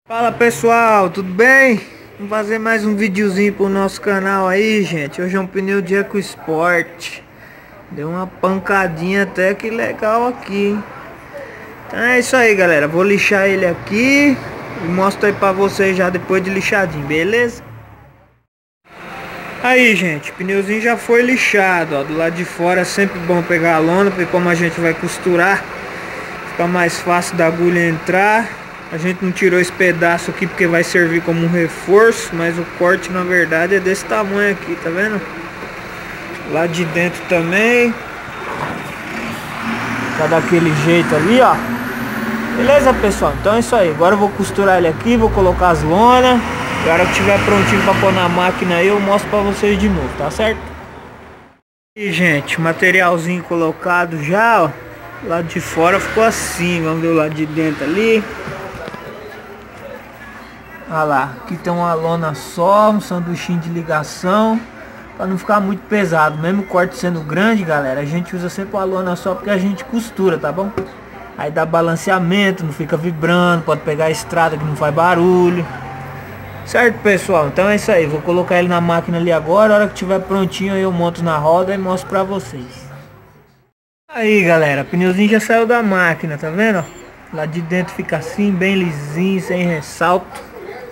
Fala pessoal, tudo bem? Vamos fazer mais um videozinho pro nosso canal aí, gente. Hoje é um pneu de EcoSport. Deu uma pancadinha até que legal aqui, hein? Então é isso aí, galera. Vou lixar ele aqui e mostro aí pra vocês já depois de lixadinho, beleza? Aí, gente, o pneuzinho já foi lixado, ó. Do lado de fora é sempre bom pegar a lona, porque como a gente vai costurar, fica mais fácil da agulha entrar. A gente não tirou esse pedaço aqui porque vai servir como um reforço, mas o corte na verdade é desse tamanho aqui, tá vendo? Lá de dentro também tá daquele jeito ali, ó. Beleza, pessoal? Então é isso aí. Agora eu vou costurar ele aqui, vou colocar as lonas. Na hora que estiver prontinho pra pôr na máquina aí, eu mostro pra vocês de novo, tá certo? E gente, materialzinho colocado já, ó. Lado de fora ficou assim, vamos ver o lado de dentro ali. Olha lá, aqui tem uma lona só, um sanduichinho de ligação, para não ficar muito pesado. Mesmo o corte sendo grande, galera, a gente usa sempre uma lona só porque a gente costura, tá bom? Aí dá balanceamento, não fica vibrando, pode pegar a estrada que não faz barulho. Certo, pessoal? Então é isso aí, vou colocar ele na máquina ali agora. A hora que estiver prontinho eu monto na roda e mostro pra vocês. Aí, galera, o pneuzinho já saiu da máquina, tá vendo? Lá de dentro fica assim, bem lisinho, sem ressalto.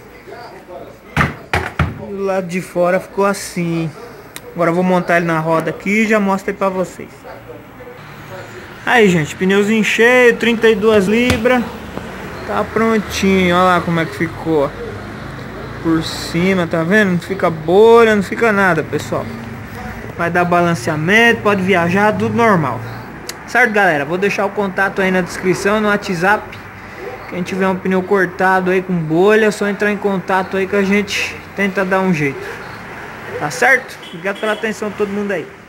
Do lado de fora ficou assim. Agora eu vou montar ele na roda aqui e já mostro aí pra vocês. Aí, gente, pneuzinho cheio, 32 libras. Tá prontinho, olha lá como é que ficou. Por cima, tá vendo? Não fica bolha, não fica nada, pessoal. Vai dar balanceamento, pode viajar, tudo normal. Certo, galera? Vou deixar o contato aí na descrição, no WhatsApp. Quem tiver um pneu cortado aí com bolha, é só entrar em contato aí que a gente tenta dar um jeito. Tá certo? Obrigado pela atenção de todo mundo aí.